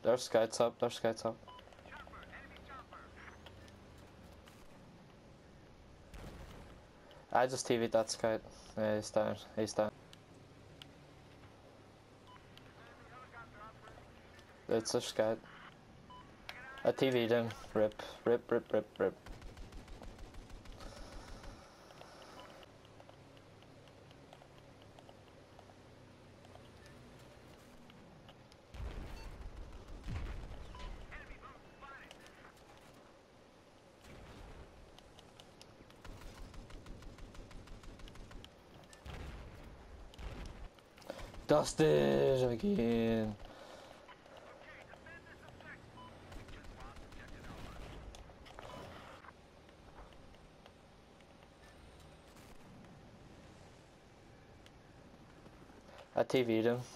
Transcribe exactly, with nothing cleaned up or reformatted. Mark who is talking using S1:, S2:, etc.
S1: There's scouts up, there's scouts up. I just T V'd that scout. Yeah, he's down, he's down. It's a scout. I T V'd him. Rip, rip, rip, rip, rip. Dusted again. I T V'd him.